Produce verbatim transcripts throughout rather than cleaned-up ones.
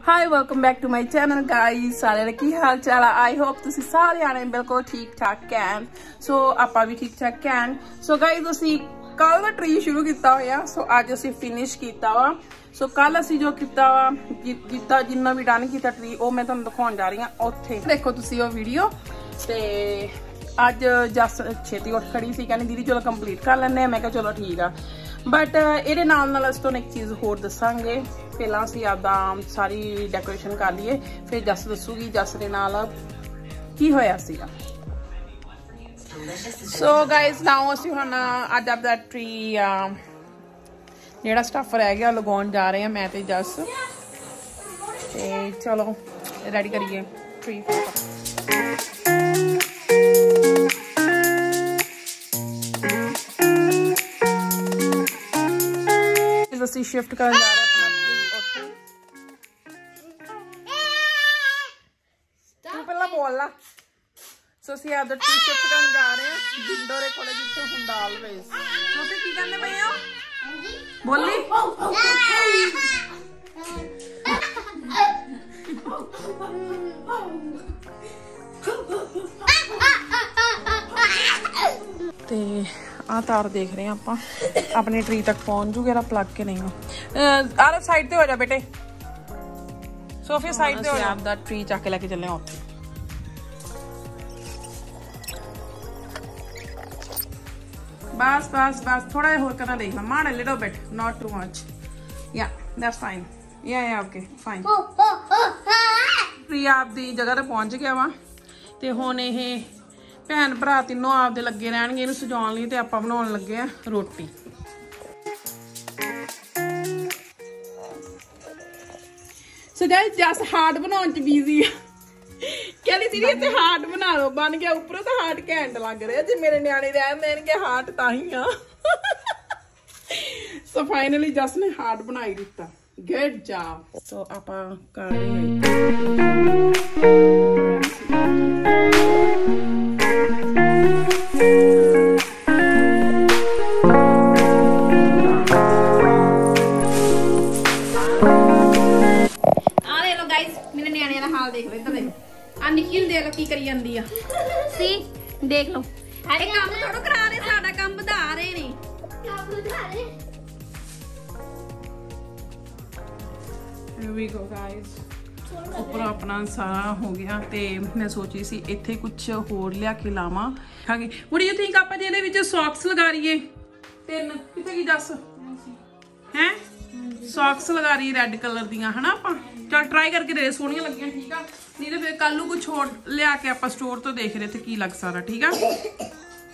Hi welcome back to my channel guys, सारे की हाल चाल। आई होप तुसी सारे आने बिल्कुल ठीक ठाक कैन। सो आपां भी ठीक ठाक कैन। सो गाइस असी कल दा ट्री शुरू किया होया, सो अज असी फिनिश किया वा। सो कल असी जो किया वा जितना जिन्ना भी डन किया ट्री वो मैं तुहानूं दिखाउण जा रही हां। उत्थे देखो तुसी वो वीडियो। ते अज जस छेती उठ खड़ी सी, कहनी दीदी चलो कंप्लीट कर लैंदे। मैं कहा चलो ठीक आ, बट ये नाल नाल असीं तुहानूं एक चीज़ होर दसांगे। पहला असीं आपदा सारी डेकोरेशन कर लीए, फिर जस दसूगी जस दे नाल की होया सीगा। सो गाइज नाउ असीं हुण अज आपदा ट्री जिहड़ा स्टफ रह गया लगाउण जा रहे हैं मैं ते जस। ते चलो रेडी करिए ट्री। असीं शिफ्ट करन जा रहे हैं अपना ट्री उत्थे। तू पहला बोल ला। सो असीं आपदा ट्री शिफ्ट करन जा रहे हैं जिंदोरे कोले जिथे हुंदा ऑलवेज। छोटे की करने पए हो बोली ते आ तार देख रहे हैं आप अपने ट्री तक पहुंच जूगे प्लग के नहीं हो। आ साइड पे हो जा बेटे, सोफिया साइड पे हो जा। आपदा ट्री चक के लेके चले उत्थे। बस बस बस थोड़ा होर करना देखना, माड़ little bit, not too much. Yeah that's fine. Yeah yeah okay fine. Tree आपदी जगह ते पहुंच गया वा। ते हुण इह भैन भरा तीनों आपदे लगे रहणगे इहनूं सजाउण लई। ते आपां बनाउण लगे आ रोटी। सो गाइस जस हार्ट बनाउण च बिजी आ। कहली दीदी इत्थे हार्ट बना लो, बन गया उपरों तो हार्ट घैंट लग रहा। जे मेरे न्याणे रहन देणगे हार्ट तां ही आ। सो फाइनली जस ने हार्ट बनाई दिता। Good job. सो आपां कर रहे हैं की करी जांदी आ। सी देख लो अरे काम थोड़ा करा रहे, साडा काम बढ़ा रहे ने। काम बढ़ा रहे। Here we go guys। ऊपर अपना सारा हो गया। ते मैं सोची सी इत्थे कुछ होर लिया के लावां। हां व्हाट डू यू थिंक ਆਪਾਂ ਜੇ ਇਹਦੇ ਵਿੱਚ ਸੌਕਸ ਲਗਾ ਰਹੀਏ। ਤਿੰਨ ਕਿਤੇ ਕੀ ਦੱਸ ਹੈ ਸੌਕਸ ਲਗਾ ਰਹੀ ਰੈੱਡ ਕਲਰ ਦੀਆਂ ਹਨਾ। ਆਪਾਂ चल ट्राई करके दे, सोहनियां लगियां ठीक आ। नहीं तो फिर कल कुछ होर लिया के आप स्टोर तो देख रहे थे की लग सारा ठीक आ।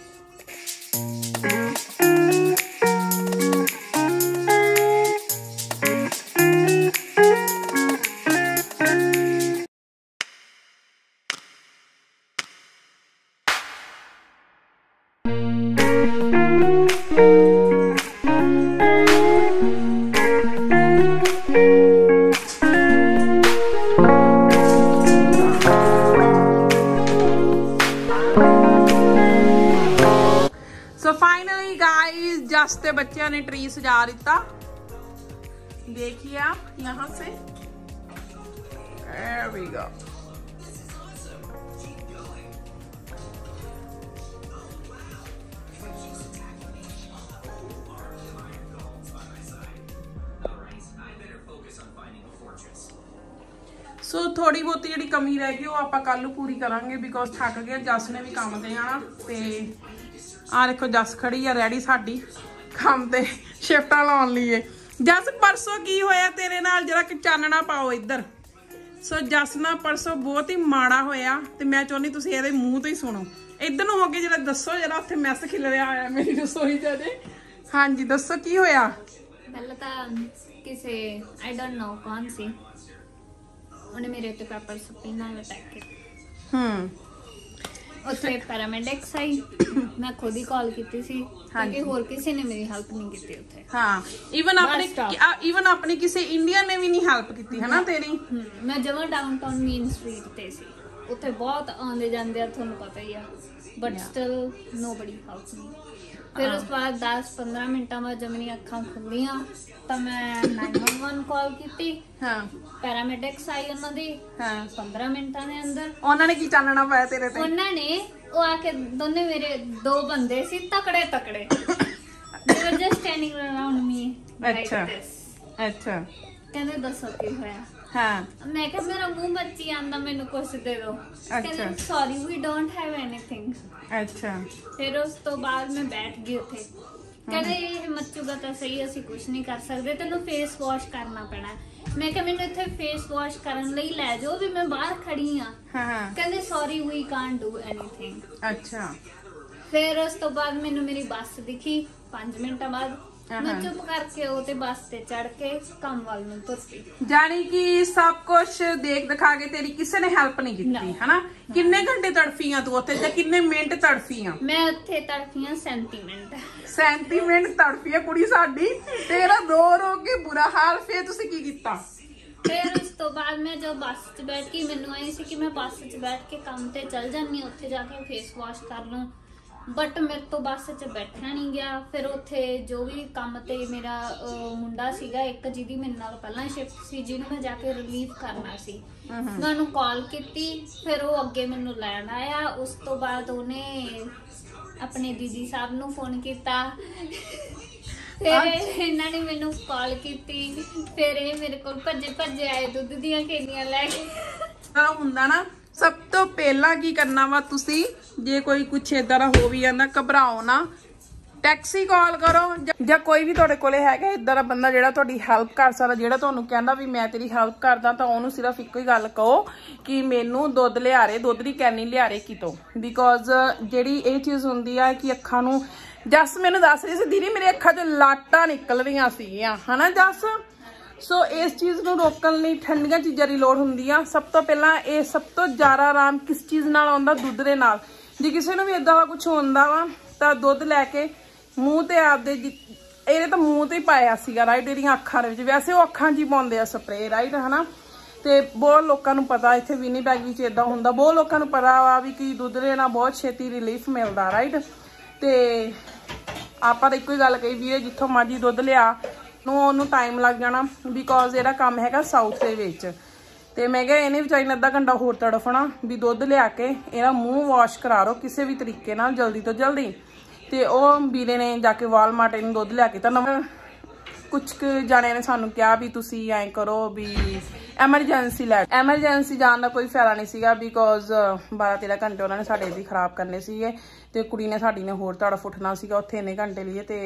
जस्ते बच्चों ने ट्री सजा दिता। देखिए आप यहाँ से। There we go। So so, थोड़ी बहुत जी कमी रह गई वो आप कल पूरी करांगे बिकॉज थक गए। जस ने भी काम ते जाना। ते आ देखो जस खड़ी है रेडी साडी काम ते शिफ्टा लाउण लई। जस परसों की होया तेरे नाल जरा कि चानना पाओ इधर। सो जस ना परसों बहुत ही माड़ा होया ते मैं चाहुंदी तुसीं इहदे मूंह तो ही सुनो। इधर नूं हो के जरा दसो जरा उत्थे मैस खिल रहा होया मेरी रसोई च। हाँ जी दसो की होया। पहले तो किसे आई डोंट नो कौन सी उन्हें मेरे उत्ते पेपर स्पिन नाल अटैक किया। हम्म उत्थे पैरामेडिक्स आई। मैं खुद ही कॉल की थी क्योंकि होर किसी ने मेरी हेल्प नहीं की उत्थे। हाँ इवन अपने इवन अपने किसी इंडियन ने भी नहीं हेल्प की है ना तेरी। मैं जमा डाउनटाउन मेन स्ट्रीट ते सी, उत्थे बहुत आंदे जांदे आ, तुहानू पता ही आ, but still nobody help me. फिर उस बाद दस पंद्रह मिनटा बाद जब मेरी अखा खुलियां तो मैं नाइन वन वन कॉल की। हाँ पैरामेडिक्स आई उन्होंने हाँ पंद्रह मिनटा के अंदर। उन्होंने की चानना पाया तेरे ते? उन्होंने वो आके दोने मेरे दो बंदे सी तकड़े तकड़े they were just standing around me like this। अच्छा कहते दसो की होया? हाँ मैं कहा मेरा मुंह बच्ची आंदा मैनू कुछ दे दो। कहते sorry we don't have anything. अच्छा फिर उस तो बाद मैं बैठ गई उथे। कहते ये मचूगा तो सही असि कुछ नहीं कर सकते तेन फेस वॉश करना पैना। मैं कहा मैनू इत्थे फेस वॉश करन लई लै जाओ भी मैं बाहर खड़ी हाँ। कहते sorry we can't do anything. अच्छा फिर उस तो बाद मैनू मेरी बस दिखी पांच मिनट बाद मैं चुप करके ओते बस ते चढ़ के काम वाल में तुर पई। जानी कि सब कुछ देख दिखा के तेरी किसी ने हेल्प नहीं की है ना? किन्ने घंटे तड़फियां तू ओते जां किन्ने मिनट तड़फियां? मैं ओथे तड़फियां सैंती मिनट। सैंती मिनट तड़फियां कुड़ी साडी तेरा रो रो के बुरा हाल। फिर तुसी की कीता? फिर उस तो बाद मैं जब बस च बैठ के मैनू आई सी कि मैं बस च बैठ के काम ते चल जानी उत्थे जाके फेस वॉश कर लूं बट मेरे तो बस च बैठा नहीं गया। फिर उत्थे जो भी काम ते मेरा मुंडा सीगा एक जिहदी मेरे नाल पहला शिफ्ट सी जिहनूं मैं जाके रिलीव करना सी मैं उहनूं कॉल कीती। फिर वो अगे मैनूं लैण आया। उस तो बाद उहने अपने दीदी साहब नूं फोन कीता। फिर इन्हां ने मैनूं कॉल कीती। फिर ये मेरे कोल भज्जे भज्जे आए दुध दीयां केनियां लैके। हुंदा ना सब तो पहला की करना वा तुसी जे कोई कुछ इदा दा हो भी जांदा घबराओ ना टैक्सी कॉल करो या कोई भी तुहाडे कोले हैगा इदा दा बंदा जिहड़ा तुहाडी हेल्प कर सकदा जिहड़ा तुहानूं कहंदा भी मैं तेरी हेल्प करदा तां ओहनूं सिर्फ इक्को ही गल कहो कि मैनूं दुध लिया रे दुध दी कैनी लिया रे कितों बिकॉज जिहड़ी ये चीज़ हुंदी आ कि अखां नूं जस मैनूं दस रही सी दीदी मेरी अखां चों लाटां निकल रहीआं सीगीआं है ना जस। सो इस चीज़ को रोकण लई ठंडियां चीज़ां दी लोड़ हुंदी आ। सब तो पहला ये सब तो ज़्यादा आराम किस चीज़ नाल आउंदा दुध दे नाल। जे किसी नूं भी इदां दा कुछ हुंदा वा तां दुध लैके मूँह ते आपदे ये तो मूँह ते ही पाया सीगा राइट एहदियां अखां दे विच वैसे वो अखां च ही पाउंदे आ स्प्रे राइट है ना। ते बहुत लोगों नूं पता इत्थे विनीपैग विच इदां हुंदा बहुत लोगों नूं पता वा भी कि दुध दे नाल बहुत छेती रिलीफ मिलदा राइट। ते आपां तां इक्को ही गल कही भी जित्थों मर्जी दुध लिया नूं टाइम लग जाना बिकॉज इहदा काम हैगा साउथ दे विच। ते मैं कहा इहने विचारी ने अद्धा घंटा होर तड़फना भी दुध लिया के इहदा मूँह वॉश करा लो किसी भी तरीके नाल जल्दी तो जल्दी। ते ओ वीरे ने जाके वालमार्ट इहनूं दुध लिया के तां कुछ जाने ने सानूं कहा भी तुसी ऐ करो भी एमरजेंसी लै एमरजेंसी जान दा कोई फायदा नहीं सीगा बिकॉज बारह तेरह घंटे उन्होंने साडे दी खराब करने सीगे ते कुड़ी ने साडी ने होर तड़फ उठना सीगा उत्थे इन्ने घंटे लिए। ते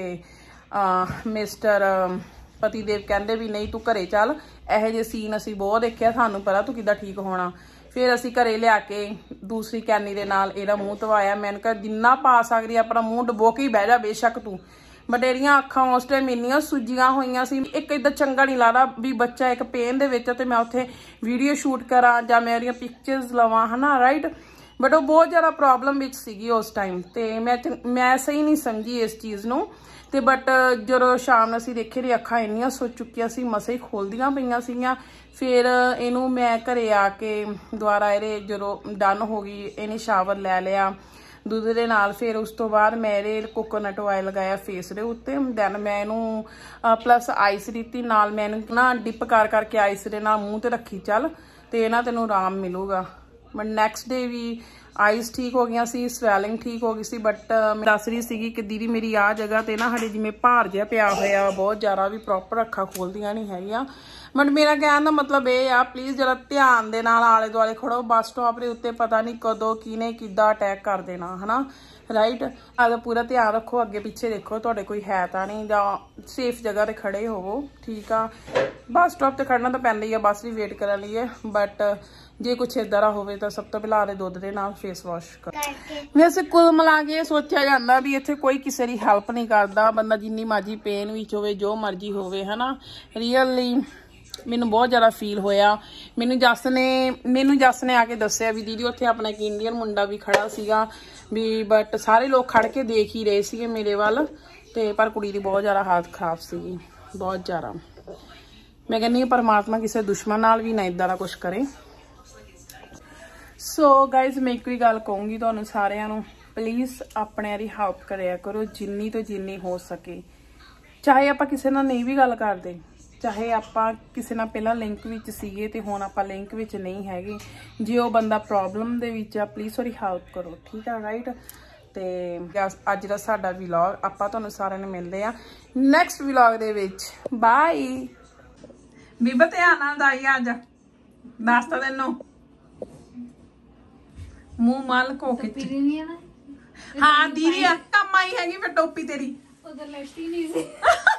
मिस्टर पतिदेव कहते भी नहीं तू घरे चल यह जे सीन असी बहुत देखिया सानू पता तू किदा ठीक होना। फिर असी घरे लिया के दूसरी कैनी दे नाल एहदा मूँह धवाया। मैंने कहा जिन्ना पा सकदी अपना मूँह डबो के ही बह जा बेशक तू बट एहदियां अखां उस टाइम इन्नियां सुजियां होईयां सी एक इदा चंगा नहीं लगदा भी बच्चा एक पेन दे विच ते मैं उत्थे वीडियो शूट करा जां मैं ओहदियां पिक्चर्स लवां है ना राइट। बट वो बहुत ज़्यादा प्रॉब्लम विच सीगी उस टाइम ते मैं मैं सही नहीं समझी इस चीज़ नूं। ते बट जो शाम असी देखे री अखां इन्नियां सो चुकियां सी मसे ही खोलदियां पईयां सीगियां। फिर इनू मैं घरे आके दुबारा ये जो डन हो गई इन्हें शावर लै लिया दुध दे नाल। फिर उस तो बाद मैं ये कोकोनट ऑयल लगाया फेस दे उत्ते दैन मैं इनू प्लस आइस लीती नाल मैं इनू ना डिप कर करके आइस दे नाल मूँह ते रखी चल ते ना तेनू आराम मिलूगा। बट नैक्सट डे भी आइस ठीक हो गई सी स्वैलिंग ठीक हो गई सी बट मैं दस रही सी कि दीदी मेरी आ जगह ते ना हजे जिमें भार जिहा पिया होया बहुत ज़्यादा भी प्रॉपर अखां खोलदियां नहीं हैगियां। बट मेरा कहने का मतलब ये आ प्लीज़ जरा ध्यान दे नाल आले दुआले खड़ो बस स्टॉप के उत्ते पता नहीं कदों किने किद्दां अटैक कर देना है ना राइट। अगर पूरा ध्यान रखो अगे पिछे देखो तुहाडे कोई है तां नहीं जां सेफ जगह ते खड़े होवो ठीक आ। बस स्टॉप ते खड़ना तो पैंदा ही है बस भी वेट करन लई बट जे कुछ इदा दा होवे तां सब तो पहला आले दुध दे नाल फेस वॉश कर। वैसे कुल मिला के सोचा जांदा भी इत्थे कोई किसी की हैल्प नहीं करता बंदा जिन्नी मर्जी पेन विच होवे जो मर्जी होवे है ना। रियली मैनू बहुत ज़्यादा फील होया। मैनू जस ने मैनू जस ने आके दस्सिया भी दीदी उत्थे अपना एक इंडियन मुंडा भी खड़ा सीगा भी बट सारे लोग खड़ के देख ही रहे सीगे मेरे वाल ते पर कुड़ी दी बहुत ज़्यादा हालत खराब सीगी बहुत ज़्यादा। मैं कहनी परमात्मा किसी दुश्मन नाल भी ना इदा दा कुछ करे। सो गाइज मैं एक ही गल कहूँगी तुहानू सारिआं नू प्लीज़ अपने दी हेल्प करिया करो जिन्नी तो जिन्नी हो सके। चाहे आप किसी नाल नहीं भी गल करते, चाहे आप किसी नाल पहला लिंक विच सीगे ते हुण आपां लिंक विच नहीं हैगे, जे वो बंदा प्रॉब्लम दे विच आ प्लीज़ थोड़ी हेल्प करो, ठीक है राइट। ते अज दा साडा व्लॉग आपां तुहानूं सारिआं नूं मिलदे आ नैक्सट व्लॉग दे विच। बाय बीबा ध्यान नाल दाई आ जा नाश्ता देनो मुंह माल को के हाँ दीदी कम आई हैगी फिर टोपी तेरी उधर लैती नहीं सी।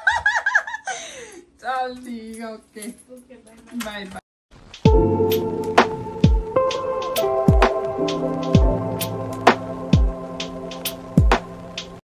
चल ठीक है ओके बाय बाय।